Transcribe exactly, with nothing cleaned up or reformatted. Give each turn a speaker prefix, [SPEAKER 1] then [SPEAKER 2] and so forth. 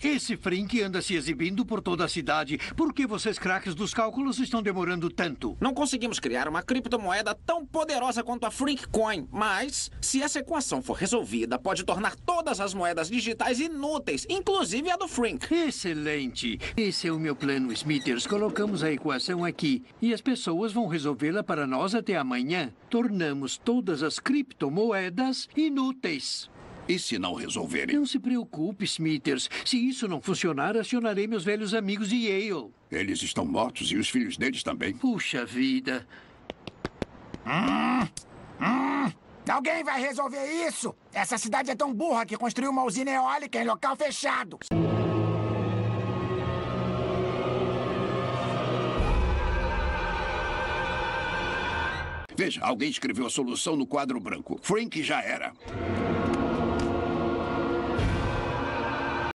[SPEAKER 1] Esse Frink anda se exibindo por toda a cidade. Por que vocês, craques dos cálculos, estão demorando tanto?
[SPEAKER 2] Não conseguimos criar uma criptomoeda tão poderosa quanto a Frinkcoin, mas se essa equação for resolvida, pode tornar todas as moedas digitais inúteis, inclusive a do Frink.
[SPEAKER 1] Excelente. Esse é o meu plano, Smithers. Colocamos a equação aqui e as pessoas vão resolvê-la para nós até amanhã. Tornamos todas as criptomoedas inúteis.
[SPEAKER 3] E se não resolverem?
[SPEAKER 1] Não se preocupe, Smithers. Se isso não funcionar, acionarei meus velhos amigos de Yale.
[SPEAKER 3] Eles estão mortos e os filhos deles também.
[SPEAKER 1] Puxa vida.
[SPEAKER 4] Hum, hum. Alguém vai resolver isso? Essa cidade é tão burra que construiu uma usina eólica em local fechado.
[SPEAKER 3] Veja, alguém escreveu a solução no quadro branco. Frank já era.